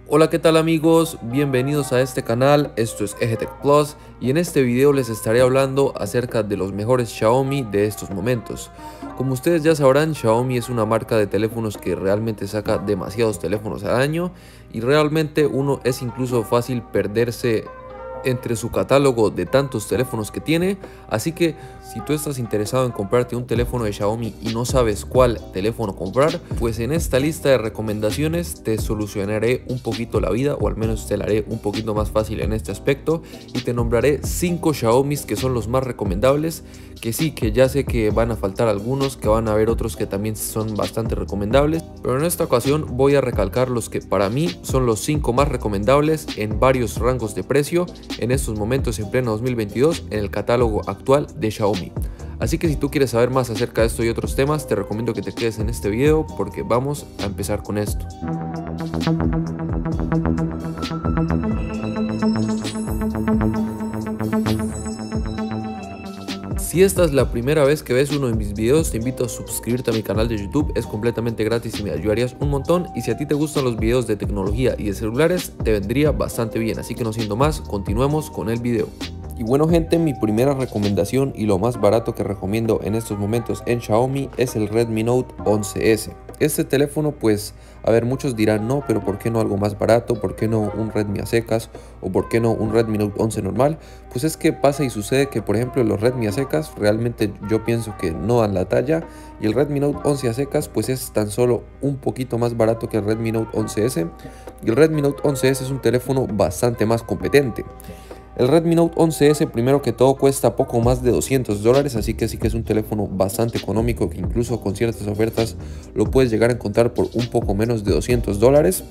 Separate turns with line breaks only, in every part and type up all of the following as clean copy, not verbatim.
Hola, ¿qué tal amigos? Bienvenidos a este canal, esto es EGTech Plus y en este video les estaré hablando acerca de los mejores Xiaomi de estos momentos. Como ustedes ya sabrán, Xiaomi es una marca de teléfonos que realmente saca demasiados teléfonos al año y realmente uno es incluso fácil perderse entre su catálogo de tantos teléfonos que tiene. Así que si tú estás interesado en comprarte un teléfono de Xiaomi y no sabes cuál teléfono comprar, pues en esta lista de recomendaciones te solucionaré un poquito la vida, o al menos te la haré un poquito más fácil en este aspecto, y te nombraré 5 Xiaomis que son los más recomendables. Que sí, que ya sé que van a faltar algunos, que van a haber otros que también son bastante recomendables, pero en esta ocasión voy a recalcar los que para mí son los 5 más recomendables en varios rangos de precio en estos momentos en pleno 2022 en el catálogo actual de Xiaomi. Así que si tú quieres saber más acerca de esto y otros temas, te recomiendo que te quedes en este video porque vamos a empezar con esto. Si esta es la primera vez que ves uno de mis videos, te invito a suscribirte a mi canal de YouTube, es completamente gratis y me ayudarías un montón. Y si a ti te gustan los videos de tecnología y de celulares, te vendría bastante bien. Así que no siendo más, continuemos con el video. Y bueno gente, mi primera recomendación y lo más barato que recomiendo en estos momentos en Xiaomi es el Redmi Note 11S. Este teléfono, pues, a ver, muchos dirán no, pero ¿por qué no algo más barato? ¿Por qué no un Redmi a secas? ¿O por qué no un Redmi Note 11 normal? Pues es que pasa y sucede que, por ejemplo, los Redmi a secas realmente yo pienso que no dan la talla, y el Redmi Note 11 a secas pues es tan solo un poquito más barato que el Redmi Note 11S, y el Redmi Note 11S es un teléfono bastante más competente. El Redmi Note 11S primero que todo cuesta poco más de $200, así que sí que es un teléfono bastante económico que incluso con ciertas ofertas lo puedes llegar a encontrar por un poco menos de $200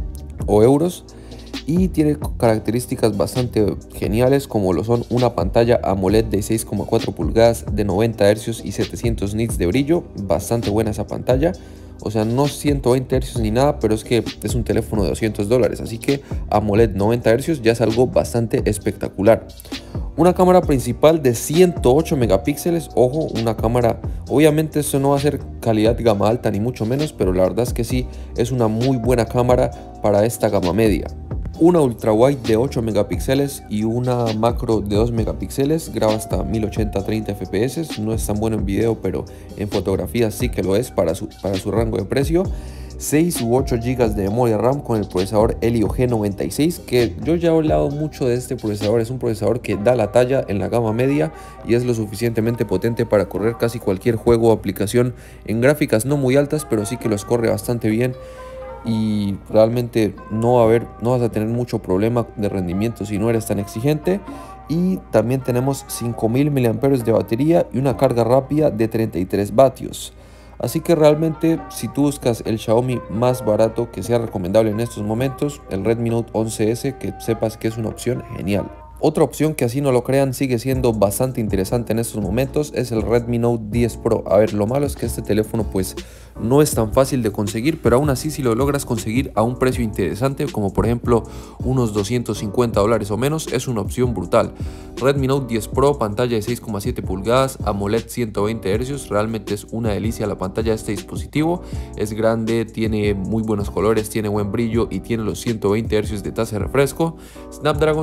o euros. Y tiene características bastante geniales como lo son una pantalla AMOLED de 6,4 pulgadas de 90 Hz y 700 nits de brillo, bastante buena esa pantalla. O sea, no 120 Hz ni nada, pero es que es un teléfono de $200, así que AMOLED 90 Hz ya es algo bastante espectacular. Una cámara principal de 108 megapíxeles, ojo, una cámara, obviamente eso no va a ser calidad gama alta ni mucho menos, pero la verdad es que sí, es una muy buena cámara para esta gama media. Una ultra wide de 8 megapíxeles y una macro de 2 megapíxeles, graba hasta 1080-30 fps, no es tan bueno en video, pero en fotografía sí que lo es para su rango de precio. 6 u 8 GB de memoria RAM con el procesador Helio G96, que yo ya he hablado mucho de este procesador. Es un procesador que da la talla en la gama media y es lo suficientemente potente para correr casi cualquier juego o aplicación en gráficas no muy altas, pero sí que los corre bastante bien. Y realmente no vas a tener mucho problema de rendimiento si no eres tan exigente. Y también tenemos 5000 mAh de batería y una carga rápida de 33 vatios. Así que realmente si tú buscas el Xiaomi más barato que sea recomendable en estos momentos, el Redmi Note 11S, que sepas que es una opción genial. Otra opción que, así no lo crean, sigue siendo bastante interesante en estos momentos es el Redmi Note 10 Pro. A ver, lo malo es que este teléfono pues no es tan fácil de conseguir, pero aún así si lo logras conseguir a un precio interesante, como por ejemplo unos $250 o menos, es una opción brutal. Redmi Note 10 Pro, pantalla de 6,7 pulgadas, AMOLED 120 Hz, realmente es una delicia la pantalla de este dispositivo. Es grande, tiene muy buenos colores, tiene buen brillo y tiene los 120 Hz de tasa de refresco. Snapdragon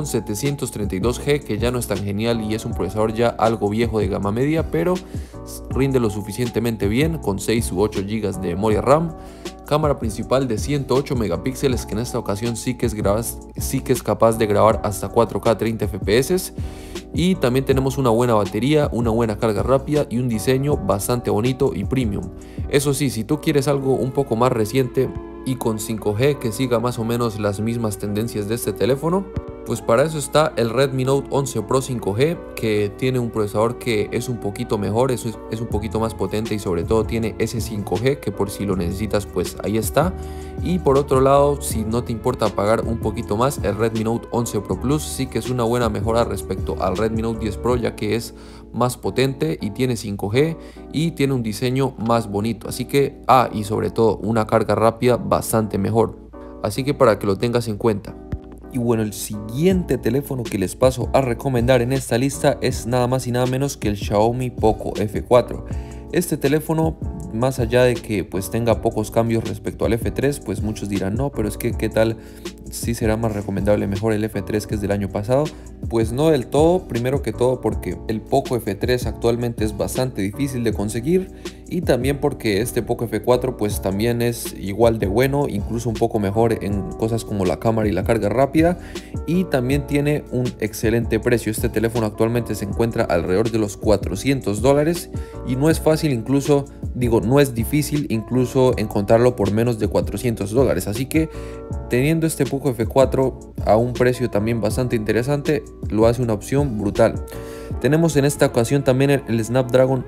732G, que ya no es tan genial y es un procesador ya algo viejo de gama media, pero rinde lo suficientemente bien con 6 u 8 GB de memoria RAM. Cámara principal de 108 megapíxeles, que en esta ocasión sí que es capaz de grabar hasta 4K 30 fps. Y también tenemos una buena batería, una buena carga rápida y un diseño bastante bonito y premium. Eso sí, si tú quieres algo un poco más reciente y con 5G que siga más o menos las mismas tendencias de este teléfono, pues para eso está el Redmi Note 11 Pro 5G, que tiene un procesador que es un poquito mejor, es un poquito más potente y sobre todo tiene ese 5G que por si lo necesitas pues ahí está. Y por otro lado, si no te importa pagar un poquito más, el Redmi Note 11 Pro Plus sí que es una buena mejora respecto al Redmi Note 10 Pro, ya que es más potente y tiene 5G y tiene un diseño más bonito. Así que, y sobre todo una carga rápida bastante mejor. Así que para que lo tengas en cuenta. Y bueno, el siguiente teléfono que les paso a recomendar en esta lista es nada más y nada menos que el Xiaomi Poco F4. Este teléfono, más allá de que pues tenga pocos cambios respecto al F3, pues muchos dirán no, pero es que qué tal sí será más recomendable mejor el F3 que es del año pasado. Pues no del todo, primero que todo porque el Poco F3 actualmente es bastante difícil de conseguir, y también porque este Poco F4 pues también es igual de bueno, incluso un poco mejor en cosas como la cámara y la carga rápida, y también tiene un excelente precio. Este teléfono actualmente se encuentra alrededor de los $400 y no es fácil, incluso digo, no es difícil incluso encontrarlo por menos de $400, así que teniendo este Poco F4 a un precio también bastante interesante, lo hace una opción brutal. Tenemos en esta ocasión también el Snapdragon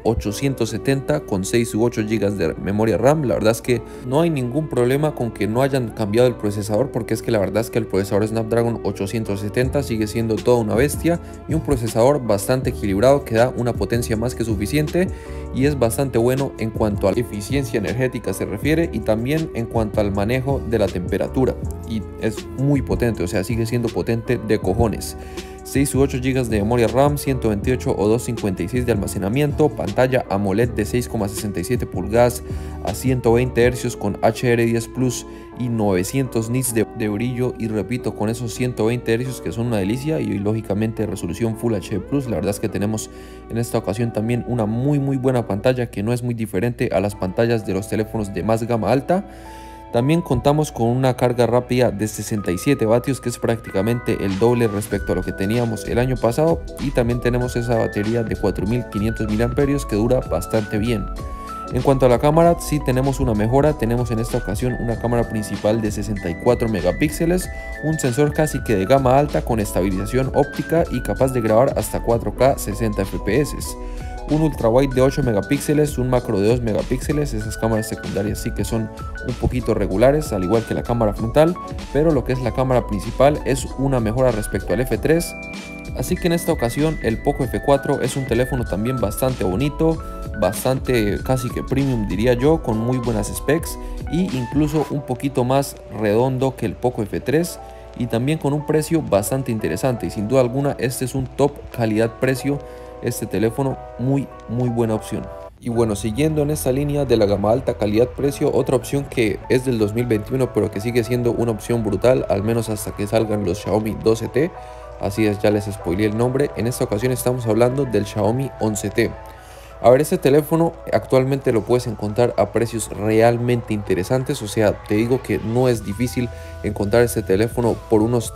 870 con 6 u 8 GB de memoria RAM. La verdad es que no hay ningún problema con que no hayan cambiado el procesador, porque es que la verdad es que el procesador Snapdragon 870 sigue siendo toda una bestia y un procesador bastante equilibrado que da una potencia más que suficiente y es bastante bueno en cuanto a la eficiencia energética se refiere, y también en cuanto al manejo de la temperatura, y es muy potente, o sea, sigue siendo potente de cojones. 6 u 8 GB de memoria RAM, 128 o 256 de almacenamiento, pantalla AMOLED de 6,67 pulgadas a 120 Hz con HDR10 Plus y 900 nits de brillo, y repito, con esos 120 Hz que son una delicia, y lógicamente resolución Full HD Plus. La verdad es que tenemos en esta ocasión también una muy buena pantalla que no es muy diferente a las pantallas de los teléfonos de más gama alta. También contamos con una carga rápida de 67 vatios, que es prácticamente el doble respecto a lo que teníamos el año pasado, y también tenemos esa batería de 4500 mAh que dura bastante bien. En cuanto a la cámara, sí tenemos una mejora. Tenemos en esta ocasión una cámara principal de 64 megapíxeles, un sensor casi que de gama alta con estabilización óptica y capaz de grabar hasta 4K 60 fps. Un ultra wide de 8 megapíxeles, un macro de 2 megapíxeles. Esas cámaras secundarias sí que son un poquito regulares, al igual que la cámara frontal, pero lo que es la cámara principal es una mejora respecto al F3. Así que en esta ocasión el Poco F4 es un teléfono también bastante bonito, bastante casi que premium diría yo, con muy buenas specs y incluso un poquito más redondo que el Poco F3, y también con un precio bastante interesante, y sin duda alguna este es un top calidad-precio. Este teléfono muy buena opción. Y bueno, siguiendo en esta línea de la gama alta calidad-precio, otra opción que es del 2021 pero que sigue siendo una opción brutal, al menos hasta que salgan los Xiaomi 12T. Así es, ya les spoileé el nombre. En esta ocasión estamos hablando del Xiaomi 11T. A ver, este teléfono actualmente lo puedes encontrar a precios realmente interesantes, o sea, te digo que no es difícil encontrar este teléfono por unos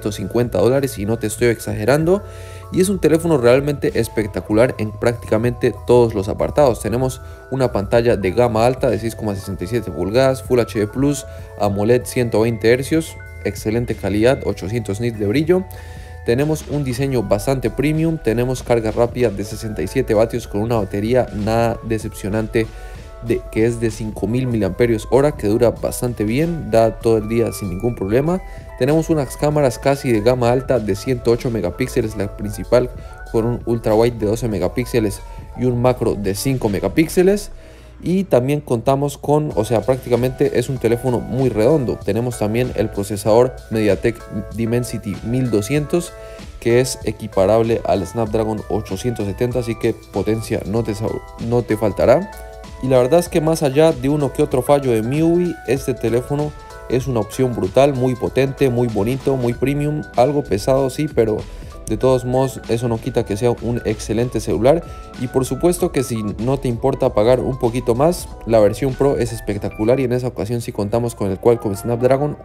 $350 y no te estoy exagerando, y es un teléfono realmente espectacular en prácticamente todos los apartados. Tenemos una pantalla de gama alta de 6,67 pulgadas, Full HD Plus, AMOLED 120 Hz, excelente calidad, 800 nits de brillo. Tenemos un diseño bastante premium, tenemos carga rápida de 67 vatios con una batería nada decepcionante que es de 5000 mAh, que dura bastante bien, da todo el día sin ningún problema. Tenemos unas cámaras casi de gama alta de 108 megapíxeles, la principal con un ultra wide de 12 megapíxeles y un macro de 5 megapíxeles. Y también contamos con, o sea, prácticamente es un teléfono muy redondo. Tenemos también el procesador MediaTek Dimensity 1200, que es equiparable al Snapdragon 870, así que potencia no te faltará. Y la verdad es que más allá de uno que otro fallo de MIUI, este teléfono es una opción brutal, muy potente, muy bonito, muy premium, algo pesado sí, pero de todos modos eso no quita que sea un excelente celular. Y por supuesto que si no te importa pagar un poquito más, la versión Pro es espectacular, y en esa ocasión sí contamos con el Qualcomm Snapdragon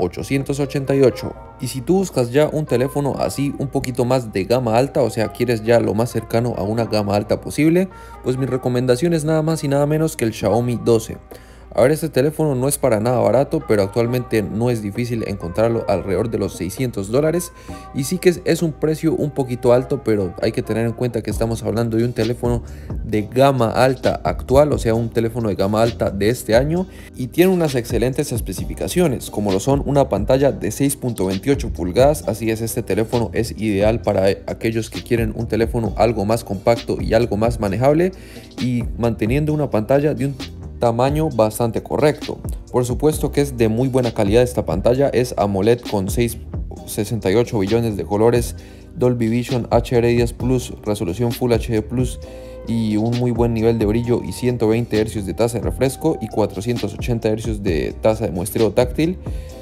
888. Y si tú buscas ya un teléfono así un poquito más de gama alta, o sea, quieres ya lo más cercano a una gama alta posible, pues mi recomendación es nada más y nada menos que el Xiaomi 12. A ver, este teléfono no es para nada barato, pero actualmente no es difícil encontrarlo alrededor de los $600, y sí que es un precio un poquito alto, pero hay que tener en cuenta que estamos hablando de un teléfono de gama alta actual, o sea, un teléfono de gama alta de este año, y tiene unas excelentes especificaciones, como lo son una pantalla de 6.28 pulgadas, así es, este teléfono es ideal para aquellos que quieren un teléfono algo más compacto y algo más manejable, y manteniendo una pantalla de un tamaño bastante correcto. Por supuesto que es de muy buena calidad esta pantalla, es AMOLED con 68 billones de colores, Dolby Vision, HDR10 Plus, resolución Full HD Plus y un muy buen nivel de brillo, y 120 Hz de tasa de refresco y 480 Hz de tasa de muestreo táctil.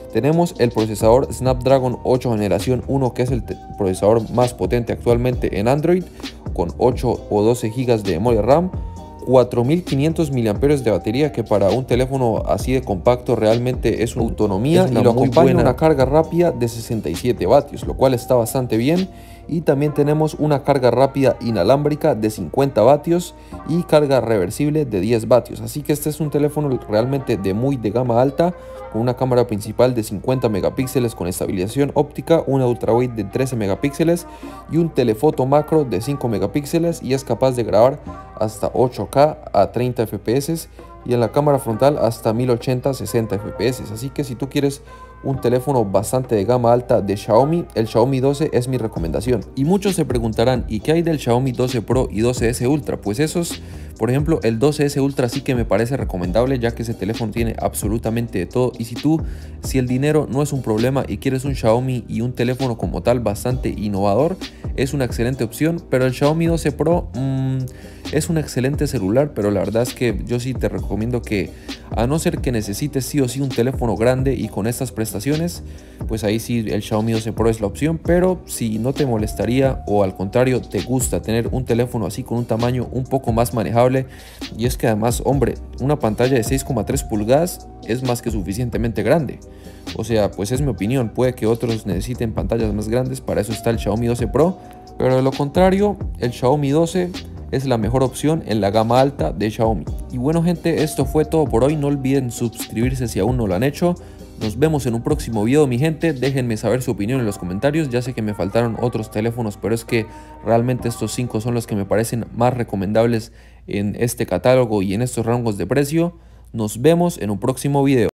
Tenemos el procesador Snapdragon 8 generación 1, que es el procesador más potente actualmente en Android, con 8 o 12 GB de memoria RAM, 4500 mAh de batería, que para un teléfono así de compacto realmente es una autonomía, y lo acompaña una carga rápida de 67 vatios, lo cual está bastante bien. Y también tenemos una carga rápida inalámbrica de 50 vatios y carga reversible de 10 vatios. Así que este es un teléfono realmente de gama alta, con una cámara principal de 50 megapíxeles con estabilización óptica, una ultrawide de 13 megapíxeles y un telefoto macro de 5 megapíxeles, y es capaz de grabar hasta 8K a 30 fps y en la cámara frontal hasta 1080 60 fps. Así que si tú quieres un teléfono bastante de gama alta de Xiaomi, el Xiaomi 12 es mi recomendación. Y muchos se preguntarán, ¿y qué hay del Xiaomi 12 Pro y 12S Ultra? Pues esos, por ejemplo, el 12S Ultra sí que me parece recomendable, ya que ese teléfono tiene absolutamente de todo. Y si el dinero no es un problema y quieres un Xiaomi y un teléfono como tal bastante innovador, es una excelente opción. Pero el Xiaomi 12 Pro es un excelente celular, pero la verdad es que yo sí te recomiendo que, a no ser que necesites sí o sí un teléfono grande y con estas prestaciones, pues ahí sí el Xiaomi 12 Pro es la opción. Pero si no te molestaría, o al contrario te gusta tener un teléfono así con un tamaño un poco más manejable, y es que además, hombre, una pantalla de 6,3 pulgadas es más que suficientemente grande. O sea, pues es mi opinión, puede que otros necesiten pantallas más grandes, para eso está el Xiaomi 12 Pro, pero de lo contrario, el Xiaomi 12 es la mejor opción en la gama alta de Xiaomi. Y bueno gente, esto fue todo por hoy. No olviden suscribirse si aún no lo han hecho. Nos vemos en un próximo video, mi gente. Déjenme saber su opinión en los comentarios. Ya sé que me faltaron otros teléfonos, pero es que realmente estos 5 son los que me parecen más recomendables en este catálogo y en estos rangos de precio. Nos vemos en un próximo video.